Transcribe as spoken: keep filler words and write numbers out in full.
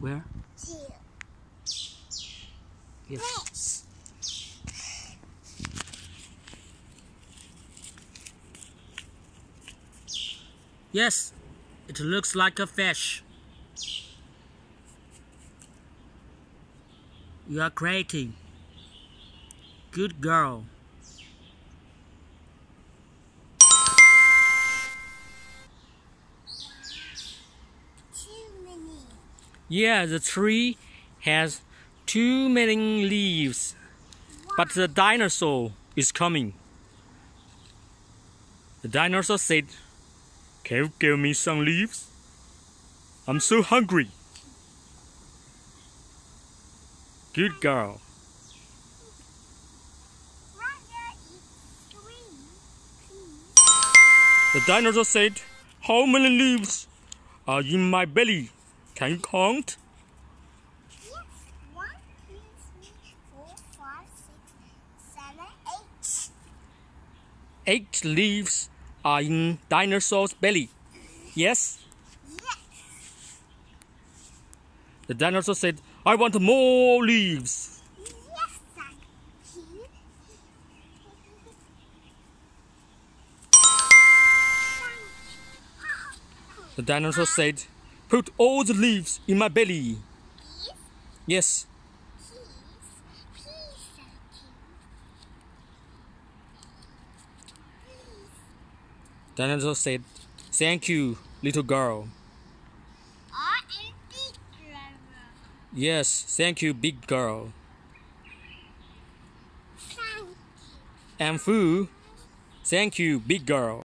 Where? Here. Yes. Yes, it looks like a fish. You are creating. Good girl. Too many. Yeah, the tree has too many leaves. But the dinosaur is coming. The dinosaur said, "Can you give me some leaves? I'm so hungry." Good girl. Roger, eat three, please. The dinosaur said, "How many leaves are in my belly? Can you count?" Yes. One, two, three, four, five, six, seven, eight. Eight leaves are in dinosaur's belly. Yes? Yes. The dinosaur said, "I want more leaves." Yes, thank you. The dinosaur said, "Put all the leaves in my belly." Please, Yes. please, please, thank you. Please. The dinosaur said, "Thank you, little girl." I am big driver. Yes, thank you, big girl. Thank you. And Fu, thank you, big girl.